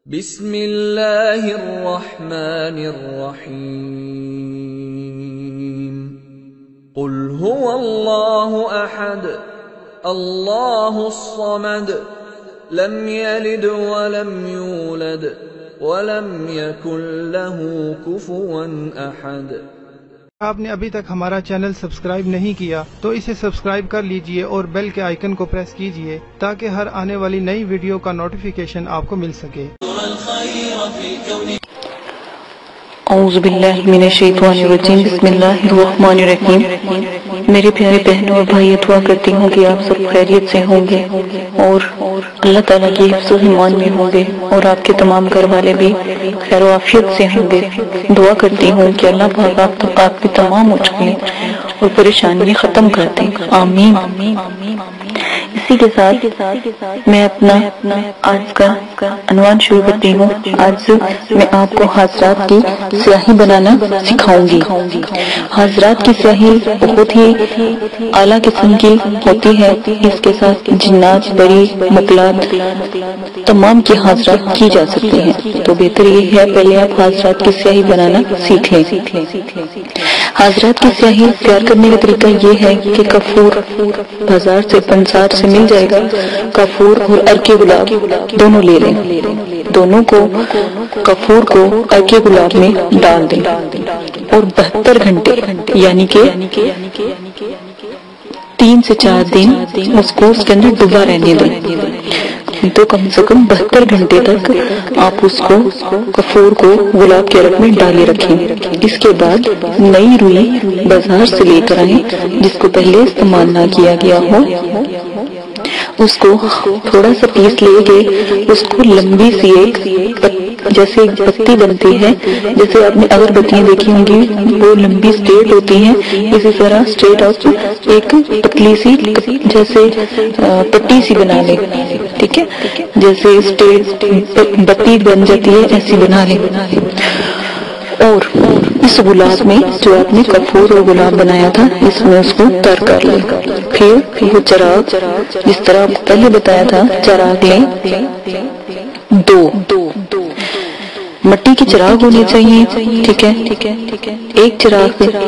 بسم اللہ الرحمن الرحیم قل هو اللہ احد اللہ الصمد لم یلد ولم یولد ولم یکن له کفوا احد۔ آپ نے ابھی تک ہمارا چینل سبسکرائب نہیں کیا تو اسے سبسکرائب کر لیجئے اور بیل کے آئیکن کو پریس کیجئے تاکہ ہر آنے والی نئی ویڈیو کا نوٹیفیکیشن آپ کو مل سکے۔ اعوذ باللہ من الشیطان الرجیم، بسم اللہ الرحمن الرحیم۔ میرے پیارے بہنوں اور بھائی، دعا کرتی ہوں کہ آپ سب خیریت سے ہوں گے اور اللہ تعالیٰ کی حفظ و ایمان میں ہوں گے اور آپ کے تمام گھر والے بھی خیر و عافیت سے ہوں گے۔ دعا کرتی ہوں کہ اللہ پاک آپ کی تمام مشکلیں اور پریشانیاں ختم کر دیں، آمین۔ اسی کے ساتھ میں اپنا آج کا عنوان شروع کرتی ہوں۔ آج میں آپ کو حاضرات کی سیاہی بنانا سکھاؤں گی۔ حاضرات کی سیاہی بہت ہی اعلیٰ قسم کی ہوتی ہے، اس کے ساتھ جنات، پری، مکلات تمام کی حاضرات کی جا سکتے ہیں، تو بہتر یہ ہے پہلے آپ حاضرات کی سیاہی بنانا سیکھ لیں۔ حاضرات کی سیاہی تیار کرنے کا طریقہ یہ ہے کہ کافور بازار سے پنسار سے مل جائے گا، کافور اور ارکے گلاب دونوں لے لیں، دونوں کو کافور کو ارکے گلاب میں ڈال دیں اور 72 گھنٹے یعنی کہ 3 سے 4 دن اس کو اس کے اندر ڈوبا رہنے دیں، تو کم سے کم 72 گھنٹے تک آپ اس کو کافور کو گلاب کے رکھ میں ڈالے رکھیں۔ اس کے بعد نئی روئی بازار سے لے کر آئیں جس کو پہلے استعمال نہ کیا گیا ہو، اس کو تھوڑا سا پیس لے کے اس کو لمبی سی ایک جیسے ایک پتی بنتی ہے، جیسے آپ نے اگربتیاں دیکھی ہوں گی وہ لمبی اسٹریٹ ہوتی ہیں، اسی طرح اسٹریٹ آؤٹ ایک پتلی سی جیسے پٹی سی بنا لیں، ٹھیک ہے، جیسے اسٹریٹ بتی بن جاتی ہے ایسی بنا لیں۔ اور اس گلاب میں جو آپ نے کافور اور گلاب بنایا تھا اس میں اس کو تر کر لیں۔ پھر وہ چراغ جس طرح آپ کو پہلے بتایا تھا، چراغ لیں، 2 مٹی کے چراغ ہونے چاہیے، ٹھیک ہے، ایک چراغ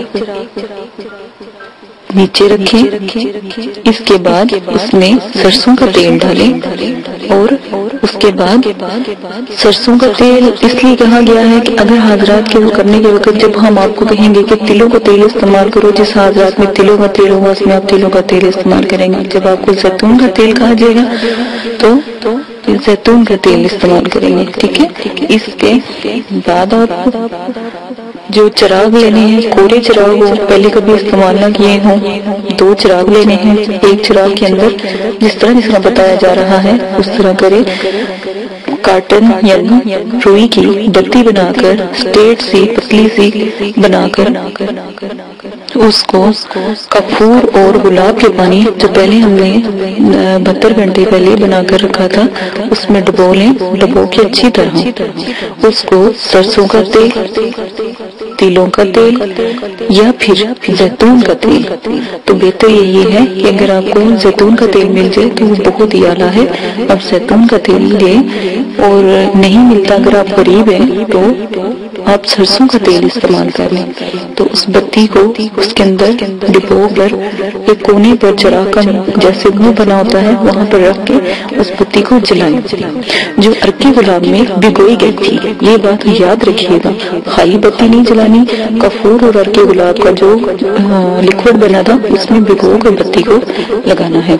نیچے رکھیں، اس کے بعد اس میں سرسوں کا تیل ڈالیں اور اس کے بعد سرسوں کا تیل اس لیے کہا گیا ہے کہ اگر حاضرات کے کرنے کے وقت جب ہم آپ کو کہیں گے کہ تلوں کا تیل استعمال کرو، جس حاضرات میں تلوں کا تیل ہوگا اس میں آپ تلوں کا تیل استعمال کریں گے، جب آپ کو زیتون کا تیل کہا جائے گا تو زیتون کا تیل استعمال کریں گے، ٹھیک ہے۔ اس کے بعد آپ جو چراغ لینے ہیں کوڑے چراغ ہو، پہلے کبھی استعمال نہ کیے ہوں، 2 چراغ لینے ہیں، ایک چراغ کے اندر جس طرح بتایا جا رہا ہے اس طرح کرے، کارٹن یعنی روئی کی بتی بنا کر اسٹریٹ سی پتلی سی بنا کر اس کو کافور اور گلاب کے پانی جو پہلے ہم نے 72 گھنٹے پہلے بنا کر رکھا تھا اس میں ڈبو لیں، ڈبو کے اچھی طرح اس کو سرسوں کا تیل، تیلوں کا تیل یا پھر زیتون کا تیل، تو بہتر یہی ہے کہ اگر آپ کو زیتون کا تیل مل جائے تو وہ بہت ہی اعلیٰ ہے، اب زیتون کا تیل لیں، اور نہیں ملتا اگر آپ غریب ہیں تو آپ سرسوں کا تیل استعمال کر لیں، تو اس بتی کو اس کے اندر ڈبو کر ایک کونے پر چراغ کا جیسے منہ بنا ہوتا ہے وہاں پر رکھ کے اس بتی کو جلائیں، جو ارکی گلاب میں بھگوئی گئی تھی، یہ بات یاد رکھیے گا، خالی بتی نہیں جلانی، کافور اور ارکی گلاب کا جو لکوڈ بنا تھا اس میں بھگو کر بتی کو لگانا ہے۔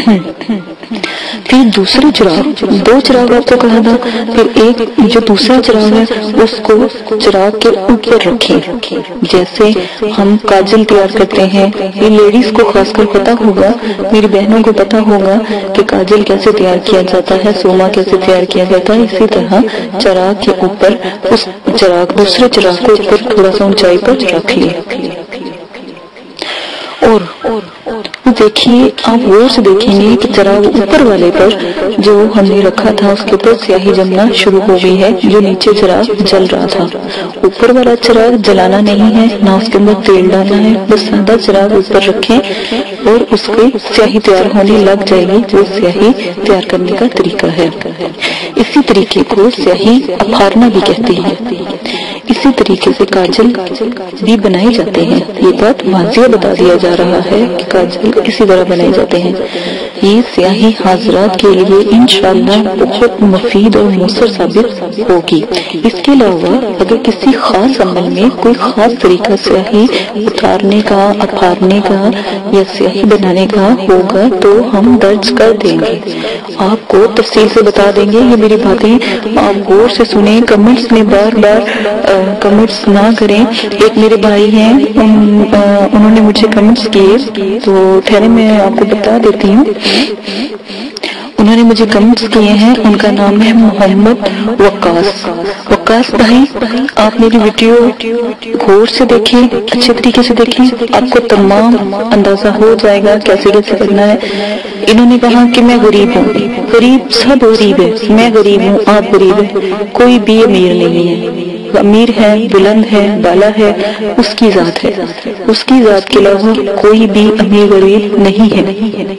پھر دوسرے چراغ، 2 چراغ آپ کو کہا تھا، پھر ایک جو دوسرا چراغ ہے اس کو چراغ کے اوپر رکھیں، جیسے ہم کاجل تیار کرتے ہیں، یہ لیڈیز کو خاص کر پتا ہوگا، میری بہنوں کو پتا ہوگا کہ کاجل کیسے تیار کیا جاتا ہے، سوما کیسے تیار کیا جاتا ہے، اسی طرح چراغ کے اوپر اس چراغ دوسرے چراغ کو اوپر تھوڑا سا اونچائی پر رکھ لیں اور دیکھیے آپ غور سے دیکھیں گے کہ چراغ اوپر والے پر جو ہم نے رکھا تھا اس کے اوپر سیاہی جمنا شروع ہو گئی ہے، جو نیچے چراغ جل رہا تھا۔ اوپر والا چراغ جلانا نہیں ہے، نہ اس کے اندر تیل ڈالنا ہے، بس سادہ چراغ اوپر رکھیں اور اس کی سیاہی تیار ہونے لگ جائے گی۔ وہ سیاہی تیار کرنے کا طریقہ ہے۔ اسی طریقے کو سیاہی اپھارنا بھی کہتے ہیں۔ اسی طریقے سے کاجل بھی بنائے جاتے ہیں۔ یہ بات واضح بتا دیا جا رہا ہے کہ کاجل اسی طرح بنائے جاتے ہیں۔ یہ سیاہی حاضرات کے لیے انشاءاللہ بہت مفید اور مؤثر ثابت ہوگی۔ اس کے علاوہ اگر کسی خاص عمل میں کوئی خاص طریقہ سیاہی اتارنے کا، اپھارنے کا یا سیاہی بنانے کا ہوگا تو ہم درج کر دیں گے، آپ کو تفصیل سے بتا دیں گے۔ یہ میری باتیں آپ غور سے سنیں، کمنٹس میں بار بار کمنٹس نہ کریں۔ ایک میرے بھائی ہیں، انہوں نے مجھے کمنٹس کیے تو ٹھہرے میں آپ کو بتا دیتی ہوں۔ انہوں نے مجھے کمنٹس کیے ہیں، ان کا نام ہے محمد وقاص بھائی، آپ میری ویڈیو غور سے دیکھیں، اچھے طریقے سے دیکھیں، آپ کو تمام اندازہ ہو جائے گا کیسے کرنا ہے۔ انہوں نے کہا کہ میں غریب ہوں، غریب سب غریب ہے، میں غریب ہوں، آپ غریب ہیں، کوئی بھی امیر نہیں ہے۔ امیر ہے، بلند ہے، بالا ہے، اس کی ذات ہے، اس کی ذات کے علاوہ کوئی بھی امیر غریب نہیں ہے۔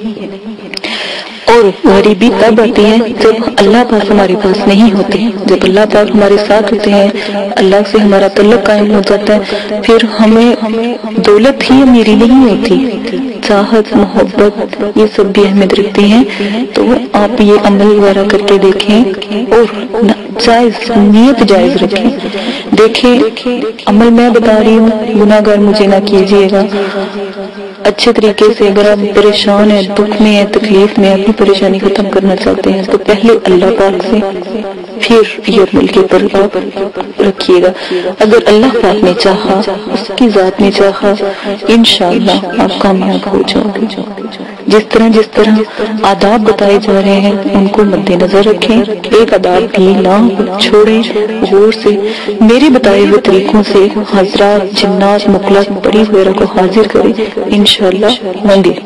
اور غریبی تب آتی ہے جب اللہ پاک ہمارے پاس نہیں ہوتے، جب اللہ پاک ہمارے ساتھ ہوتے ہیں، اللہ سے ہمارا تعلق قائم ہو جاتا ہے، پھر ہمیں دولت ہی امیری نہیں ہوتی، چاہت، محبت یہ سب بھی اہمیت رکھتے ہیں۔ تو آپ یہ عمل وغیرہ کر کے دیکھیں اور جائز نیت جائز رکھیں۔ دیکھیں عمل میں بتا رہی ہوں، گناہ گار مجھے نہ کیجیے گا۔ اچھے طریقے سے اگر آپ پریشان ہیں، دکھ میں ہیں، تکلیف میں، اپنی پریشانی ختم کرنا چاہتے ہیں تو پہلے اللہ پاک سے، پھر یہ عمل کے اوپر آپ رکھیے گا۔ اگر اللہ پاک نے چاہا، اس کی ذات نے چاہا، انشاءاللہ آپ کامیاب ہو جاؤ گے۔ جس طرح آداب بتائے جا رہے ہیں ان کو مد نظر رکھیں، ایک آداب بھی نہ چھوڑیں، غور سے میرے بتائے ہوئے طریقوں سے حضرات، جنات، مخلوق، پری وغیرہ کو حاضر کریں، انشاءاللہ ہوں گے۔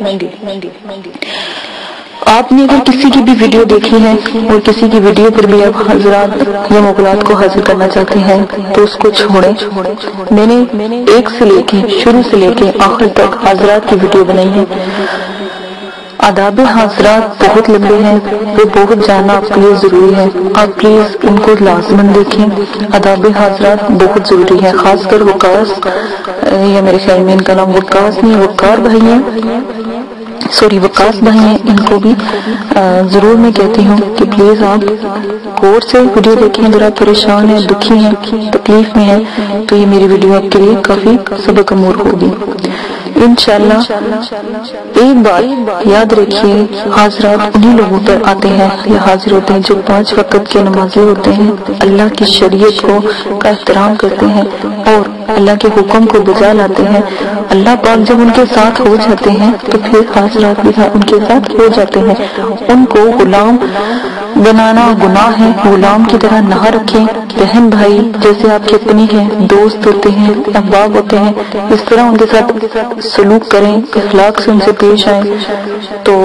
آپ نے اگر کسی کی بھی ویڈیو دیکھی ہے اور کسی کی ویڈیو پر بھی آپ حضرات یا مغلات کو حاضر کرنا چاہتے ہیں تو اس کو چھوڑیں۔ میں نے ایک سے لے کے شروع سے لے کے آخر تک حضرات کی ویڈیو بنائی ہے۔ آداب حاضرات بہت لمبے ہیں، وہ بہت جاننا آپ کے لیے ضروری ہے، آپ پلیز ان کو لازماً دیکھیں۔ آداب حاضرات بہت ضروری ہے، خاص کر وقاص، یا میرے خیال میں ان کا نام وقاص نہیں، وقار بھائی ہیں، وقاص بھائی ہیں، ان کو بھی ضرور میں کہتی ہوں کہ پلیز آپ غور سے ویڈیو دیکھیں۔ اگر آپ پریشان ہیں، دکھی ہیں، تکلیف میں ہیں تو یہ میری ویڈیو آپ کے لیے کافی سبق آموز ہوگی انشاءاللہ۔ ایک بات یاد رکھیے، حاضرات انہی لوگوں پر آتے ہیں یا حاضر ہوتے ہیں جو 5 وقت کے نمازی ہوتے ہیں، اللہ کی شریعت کا احترام کرتے ہیں اور اللہ کے حکم کو بجا لاتے ہیں۔ اللہ پاک جب ان کے ساتھ ہو جاتے ہیں تو پھر حاضرات بھی ان کے ساتھ ہو جاتے ہیں۔ ان کو غلام بنانا گناہ ہے، غلام کی طرح نہ رکھیں۔ بہن بھائی جیسے آپ کے اپنے ہیں، دوست ہوتے ہیں، احباب ہوتے ہیں، اس طرح ان کے ساتھ سلوک کریں، اخلاق سے ان سے پیش آئیں تو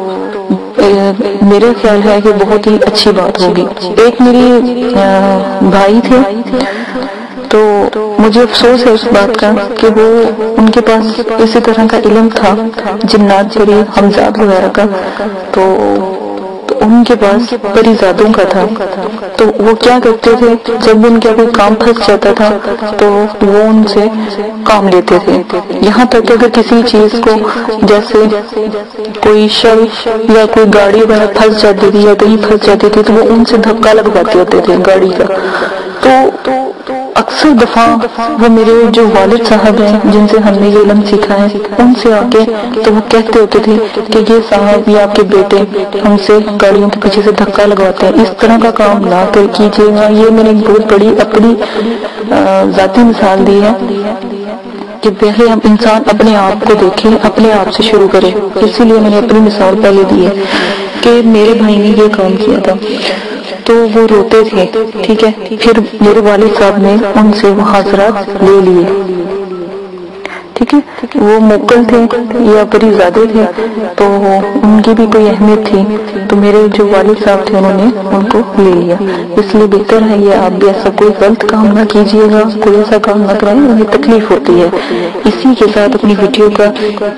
میرے خیال ہے کہ بہت ہی اچھی بات ہوگی۔ ایک میری بھائی تھے تو مجھے افسوس ہے اس بات کا کہ وہ ان کے پاس اسی طرح کا علم تھا، جنات پری ہمزاد وغیرہ کا، تو ان کے پاس پریزادوں کا تھا۔ تو وہ کیا کرتے تھے، جب ان کا کوئی کام پھنس جاتا تھا تو وہ ان سے کام لیتے تھے، یہاں تک کہ اگر کسی چیز کو جیسے کوئی شل یا کوئی گاڑی وغیرہ پھنس جاتی تھی یا کہیں پھنس جاتی تھی تو وہ ان سے دھکا لگواتے ہوتے تھے گاڑی کا۔ تو اکثر دفعہ وہ میرے جو والد صاحب ہیں جن سے ہم نے یہ علم سیکھا ہے، ان سے آ کے تو وہ کہتے ہوتے تھے کہ یہ صاحب یا آپ کے بیٹے ہم سے گاڑیوں کے پیچھے سے دھکا لگواتے ہیں، اس طرح کا کام نہ کر کیجیے گا۔ یہ میں نے بہت بڑی اپنی ذاتی مثال دی ہے کہ پہلے ہم انسان اپنے آپ کو دیکھیں، اپنے آپ سے شروع کریں۔ اسی لیے میں نے اپنی مثال پہلے دی ہے کہ میرے بھائی نے یہ کام کیا تھا تو وہ روتے تھے، ٹھیک ہے، پھر میرے والد صاحب نے ان سے وہ حاضرات لے لیے، ٹھیک ہے، وہ موکل تھے یا پریزادے تھے تو ان کی بھی کوئی اہمیت تھی، تو میرے جو والد صاحب تھے انہوں نے ان کو لے لیا. اس لیے بہتر ہے یہ آپ بھی ایسا کوئی غلط کام نہ کیجیے گا، کوئی ایسا کام نہ کریں، انہیں تکلیف ہوتی ہے. اسی کے ساتھ اپنی ویڈیو کا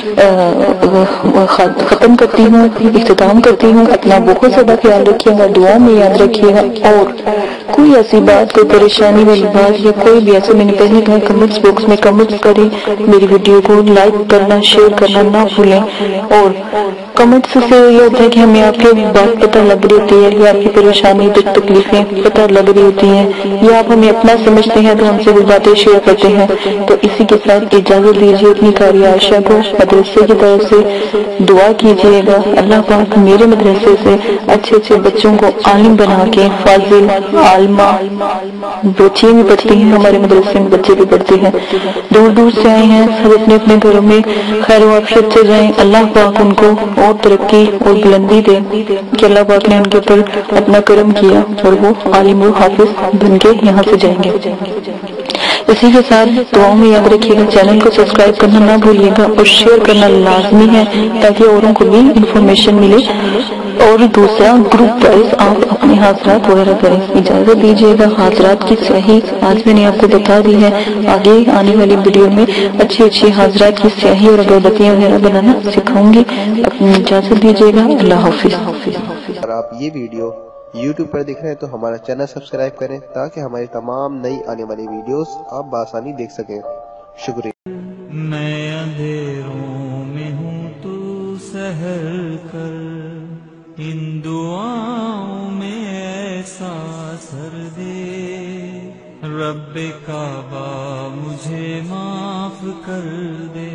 ختم کرتی ہوں، اختتام کرتی ہوں. اپنا بہت زیادہ خیال رکھیے گا، دعا میں یاد رکھیے گا، اور کوئی ایسی بات، کوئی پریشانی والی بات یا کوئی بھی ایسا، میں نے پہلے کہا کمنٹس باکس میں کمنٹس کریں، میری ویڈیو کو لائک کرنا، شیئر کرنا نہ بھولیں. اور کمنٹس سے یہ ہوتا ہے کہ ہمیں آپ کی بات پتہ لگ رہی ہوتی ہے، یا آپ کی پریشانی دکھ تکلیفیں پتہ لگ رہی ہوتی ہیں، یا آپ ہمیں اپنا سمجھتے ہیں تو ہم سے بھی باتیں شیئر کرتے ہیں. تو اسی کے ساتھ اجازت دیجیے اپنی قاری عائشہ کو مدرسے کی طرف سے دعا کیجیے گا اللہ پاک میرے مدرسے سے اچھے اچھے بچوں کو عالم بنا کے، فاضل عالمہ بچیاں بھی پڑھتی ہیں، ہمارے مدرسے میں بچے بھی پڑھتے ہیں، دور دور سے آئے ہیں، سب اپنے اپنے گھروں میں خیر و عافیت سے جائیں. اللہ پاک ان کو اور ترقی اور بلندی دے کہ اللہ پاک نے ان کے اوپر اپنا کرم کیا اور وہ عالم و حافظ بن کے یہاں سے جائیں گے. اسی کے ساتھ دعاؤں میں یاد رکھیے گا چینل کو سبسکرائب کرنا نہ بھولیے گا اور شیئر کرنا لازمی ہے تاکہ اوروں کو بھی انفارمیشن ملے. اور دوسرا گروپ وائز آپ اپنے حاضرات وغیرہ کریں. اجازت دیجیے گا حاضرات کی سیاہی آج میں نے آپ کو بتا دی ہے، آگے آنے والی ویڈیو میں اچھی اچھی حاضرات کی سیاہی اور اگربتیاں وغیرہ بنانا سکھاؤں گی. اپنی اجازت دیجیے گا. اللہ حافظ. اگر آپ یہ ویڈیو YouTube پر دیکھ رہے ہیں تو ہمارا چینل سبسکرائب کریں تاکہ ہماری تمام نئی آنے والی ویڈیوز آپ بآسانی دیکھ سکیں. شکریہ. میں اندھیروں میں ہوں تو سحر کر، ان دعاؤں میں ایسا اثر دے، رب کعبہ مجھے معاف کر دے.